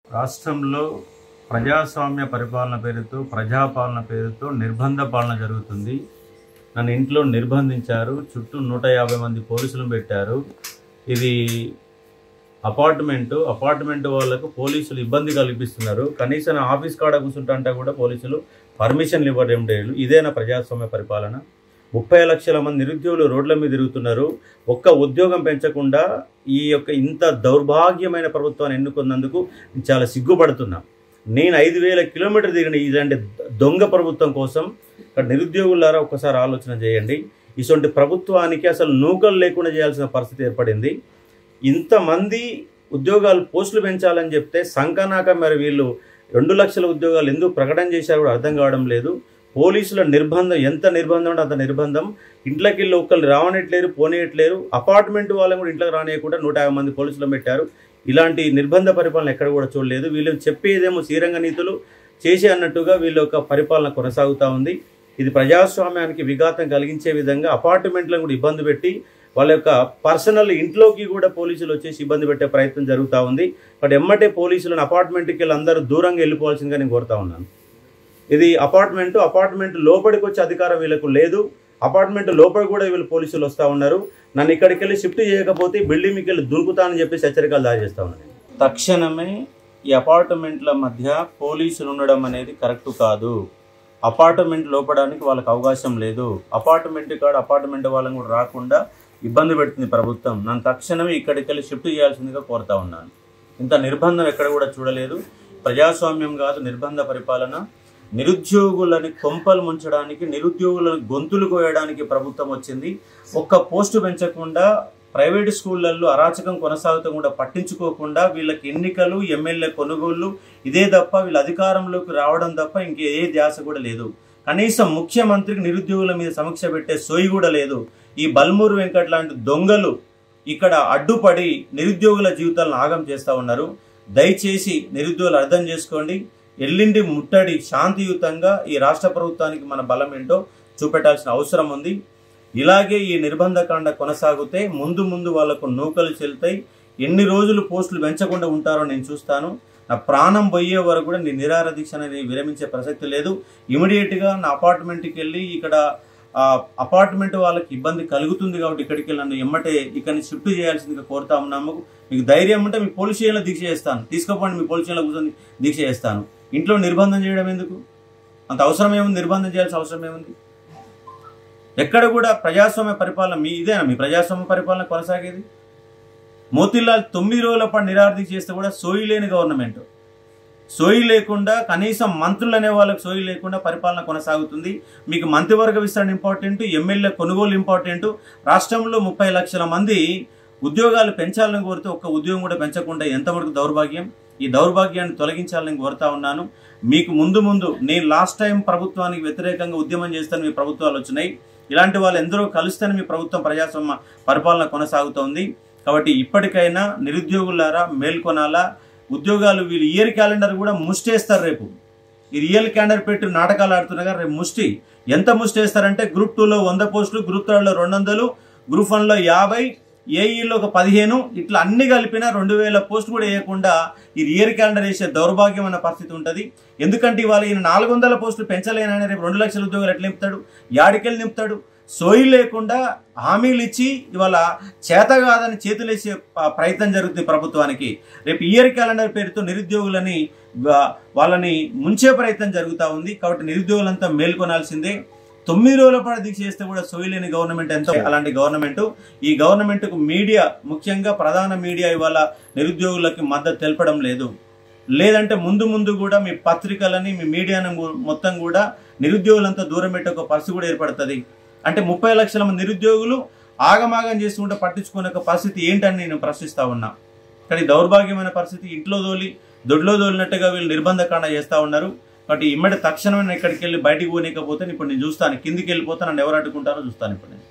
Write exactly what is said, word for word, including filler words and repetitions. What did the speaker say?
రాష్ట్రంలో ప్రజాస్వామ్య పరిపాలన పేరుతో ప్రజాపాలన పేరుతో నిర్బంధ పాలన జరుగుతుంది. నన్ను ఇంట్లో నిర్బంధించారు. చుట్టూ నూట యాభై మంది పోలీసులు పెట్టారు. ఇది అపార్ట్మెంటు అపార్ట్మెంట్ వాళ్ళకు పోలీసులు ఇబ్బంది కల్పిస్తున్నారు. కనీసం ఆఫీస్ కాడ కూర్చుంటా కూడా పోలీసులు పర్మిషన్లు ఇవ్వడం లేదు. ఇదేనా ప్రజాస్వామ్య పరిపాలన? ముప్పై లక్షల మంది నిరుద్యోగులు రోడ్ల మీద తిరుగుతున్నారు. ఒక్క ఉద్యోగం పెంచకుండా ఈ యొక్క ఇంత దౌర్భాగ్యమైన ప్రభుత్వాన్ని ఎన్నుకున్నందుకు చాలా సిగ్గుపడుతున్నా. నేను ఐదు వేల కిలోమీటర్ తిరిగిన ఇలాంటి దొంగ ప్రభుత్వం కోసం ఇక్కడ నిరుద్యోగులారా ఒక్కసారి ఆలోచన చేయండి. ఇటువంటి ప్రభుత్వానికి అసలు నూకలు లేకుండా చేయాల్సిన పరిస్థితి ఏర్పడింది. ఇంతమంది ఉద్యోగాలు పోస్టులు పెంచాలని చెప్తే సంకనాక మరి వీళ్ళు రెండు లక్షల ఉద్యోగాలు ఎందుకు ప్రకటన చేశారు కూడా అర్థం కావడం లేదు. పోలీసుల నిర్బంధం ఎంత నిర్బంధం అంటే అంత నిర్బంధం. ఇంట్లోకి వెళ్ళి ఒక్కరు రావనట్లేరు, పోనీయట్లేరు. అపార్ట్మెంట్ వాళ్ళని కూడా ఇంట్లోకి రానియకుండా నూట యాభై మంది పోలీసులు పెట్టారు. ఇలాంటి నిర్బంధ పరిపాలన ఎక్కడ కూడా చూడలేదు. వీళ్ళు చెప్పేదేమో శ్రీరంగ నీతులు చేసే అన్నట్టుగా వీళ్ళ యొక్క పరిపాలన కొనసాగుతూ ఉంది. ఇది ప్రజాస్వామ్యానికి విఘాతం కలిగించే విధంగా అపార్ట్మెంట్లను కూడా ఇబ్బంది పెట్టి వాళ్ళ యొక్క పర్సనల్ ఇంట్లోకి కూడా పోలీసులు వచ్చేసి ఇబ్బంది పెట్టే ప్రయత్నం జరుగుతూ ఉంది. బట్ ఎమ్మటే పోలీసులను అపార్ట్మెంట్కి వెళ్ళి అందరూ దూరంగా వెళ్ళిపోవాల్సిందిగా నేను కోరుతా ఉన్నాను. ఇది అపార్ట్మెంటు అపార్ట్మెంట్ లోపలికి వచ్చే అధికారం వీళ్ళకు లేదు. అపార్ట్మెంట్ లోపల కూడా వీళ్ళు పోలీసులు వస్తూ ఉన్నారు. నన్ను ఇక్కడికి వెళ్ళి షిఫ్ట్ చేయకపోతే బిల్డింగ్కి వెళ్ళి దురుకుతానని చెప్పేసి హెచ్చరికలు దారి చేస్తూ ఉన్నాను. తక్షణమే ఈ అపార్ట్మెంట్ల మధ్య పోలీసులు ఉండడం అనేది కరెక్ట్ కాదు. అపార్ట్మెంట్ లోపడానికి వాళ్ళకి అవకాశం లేదు. అపార్ట్మెంట్ కాడ అపార్ట్మెంట్ వాళ్ళని కూడా రాకుండా ఇబ్బంది పెడుతుంది ప్రభుత్వం. నన్ను తక్షణమే ఇక్కడికి వెళ్ళి షిఫ్ట్ చేయాల్సిందిగా కోరుతా ఉన్నాను. ఇంత నిర్బంధం ఎక్కడ కూడా చూడలేదు. ప్రజాస్వామ్యం కాదు, నిర్బంధ పరిపాలన. నిరుద్యోగులని కొంపలు ముంచడానికి, నిరుద్యోగులను గొంతులు కోయడానికి ప్రభుత్వం వచ్చింది. ఒక్క పోస్టు పెంచకుండా ప్రైవేటు స్కూళ్ళల్లో అరాచకం కొనసాగుతూ కూడా పట్టించుకోకుండా వీళ్ళకి ఎన్నికలు, ఎమ్మెల్యే కొనుగోళ్లు ఇదే తప్ప వీళ్ళ అధికారంలోకి రావడం తప్ప ఇంకే ఏ ధ్యాస కూడా లేదు. కనీసం ముఖ్యమంత్రికి నిరుద్యోగుల మీద సమీక్ష పెట్టే సోయి కూడా లేదు. ఈ బల్మూరు వెంకట్ లాంటి దొంగలు ఇక్కడ అడ్డుపడి నిరుద్యోగుల జీవితాలను ఆగం చేస్తూ ఉన్నారు. దయచేసి నిరుద్యోగులు అర్థం చేసుకోండి. ఎల్లిండి ముట్టడి శాంతియుతంగా ఈ రాష్ట్ర ప్రభుత్వానికి మన బలం ఏంటో చూపెట్టాల్సిన అవసరం ఉంది. ఇలాగే ఈ నిర్బంధకాండ కొనసాగితే ముందు ముందు వాళ్లకు నూకలు చెల్తాయి. ఎన్ని రోజులు పోస్టులు పెంచకుండా ఉంటారో నేను చూస్తాను. నా ప్రాణం పోయే వరకు కూడా నీ నిరాహార దీక్ష అనేది విరమించే ప్రసక్తి లేదు. ఇమీడియట్గా నా అపార్ట్మెంట్కి వెళ్ళి ఇక్కడ అపార్ట్మెంట్ వాళ్ళకి ఇబ్బంది కలుగుతుంది కాబట్టి ఇక్కడికి వెళ్ళి నన్ను ఎమ్మటే ఇక్కడిని షిఫ్ట్ చేయాల్సిందిగా కోరుతా ఉన్నాము. మీకు ధైర్యం ఉంటే మీ పోలీస్ స్టేషన్లో దీక్ష చేస్తాను. తీసుకోపోండి, మీ పోలీస్ స్టేషన్లో కూర్చొని దీక్ష చేస్తాను. ఇంట్లో నిర్బంధం చేయడం ఎందుకు? అంత అవసరం ఏముంది? నిర్బంధం చేయాల్సిన అవసరం ఏముంది? ఎక్కడ కూడా ప్రజాస్వామ్య పరిపాలన మీ ఇదేనా? మీ ప్రజాస్వామ్య పరిపాలన కొనసాగేది? మోతీలాల్ తొమ్మిది రోజుల పాటు నిరాహార దీక్ష చేస్తే కూడా సోయి లేని గవర్నమెంట్, సోయి లేకుండా కనీసం మంత్రులు అనే వాళ్ళకి సోయి లేకుండా పరిపాలన కొనసాగుతుంది. మీకు మంత్రివర్గ విస్తరణ ఇంపార్టెంట్, ఎమ్మెల్యే కొనుగోలు ఇంపార్టెంట్. రాష్ట్రంలో ముప్పై లక్షల మంది ఉద్యోగాలు పెంచాలని కోరితే ఒక్క ఉద్యోగం కూడా పెంచకుండా ఎంతవరకు దౌర్భాగ్యం. ఈ దౌర్భాగ్యాన్ని తొలగించాలని కోరుతా ఉన్నాను. మీకు ముందు ముందు నేను లాస్ట్ టైం ప్రభుత్వానికి వ్యతిరేకంగా ఉద్యమం చేస్తాను, మీ ప్రభుత్వాలు వచ్చినాయి. ఇలాంటి వాళ్ళు ఎందరో కలుస్తేనే మీ ప్రభుత్వం ప్రజాస్వామ్య పరిపాలన కొనసాగుతోంది. కాబట్టి ఇప్పటికైనా నిరుద్యోగులారా మేల్కొనాలా. ఉద్యోగాలు వీళ్ళు ఇయర్ క్యాలెండర్ కూడా ముష్టేస్తారు. రేపు ఈ రియల్ క్యాలెండర్ పెట్టి నాటకాలు ఆడుతున్నారు. రేపు ముష్టి ఎంత ముష్టేస్తారంటే గ్రూప్ టూలో వంద పోస్టులు, గ్రూప్ థర్డ్లో రెండు వందలు, గ్రూప్ వన్లో యాభై, ఏఈలో ఒక పదిహేను, ఇట్లా అన్ని కలిపినా రెండు వేల పోస్టులు కూడా వేయకుండా ఈ రియల్ క్యాలెండర్ వేసే దౌర్భాగ్యమైన పరిస్థితి ఉంటుంది. ఎందుకంటే ఇవాళ ఈయన నాలుగు వందల పోస్టులు పెంచలేనని రేపు రెండు లక్షల ఉద్యోగాలు ఎట్లా నింపుతాడు? యాడికెళ్ళి నింపుతాడు? సోయి లేకుండా హామీలు ఇచ్చి ఇవాళ చేత కాదని చేతులేసే ప్రయత్నం జరుగుతుంది ప్రభుత్వానికి. రేపు ఇయర్ క్యాలెండర్ పేరుతో నిరుద్యోగులని వాళ్ళని ముంచే ప్రయత్నం జరుగుతూ ఉంది. కాబట్టి నిరుద్యోగులంతా మేల్కొనాల్సిందే. తొమ్మిది రోజుల పాటు దీక్ష చేస్తే కూడా సోయి లేని గవర్నమెంట్ ఎంతో అలాంటి గవర్నమెంట్. ఈ గవర్నమెంట్కు మీడియా, ముఖ్యంగా ప్రధాన మీడియా ఇవాళ నిరుద్యోగులకి మద్దతు తెలపడం లేదు. లేదంటే ముందు ముందు కూడా మీ పత్రికలని, మీ మీడియాను మొత్తం కూడా నిరుద్యోగులంతా దూరం పెట్టే ఒక పరిస్థితి కూడా ఏర్పడుతుంది. అంటే ముప్పై లక్షల మంది నిరుద్యోగులు ఆగమాగం చేసుకుంటే పట్టించుకునే ఒక పరిస్థితి ఏంటని నేను ప్రశ్నిస్తా ఉన్నా. కానీ దౌర్భాగ్యమైన పరిస్థితి. ఇంట్లో దోలి దొడ్లో దోలినట్టుగా వీళ్ళు నిర్బంధకాండ చేస్తూ ఉన్నారు. కాబట్టి ఇమ్మడి తక్షణమే ఇక్కడికి వెళ్ళి బయటికి పోనీకపోతే ఇప్పుడు నేను చూస్తాను, కిందికి వెళ్ళిపోతే నన్ను ఎవరు అడ్డుకుంటారో చూస్తాను ఇప్పుడు నేను.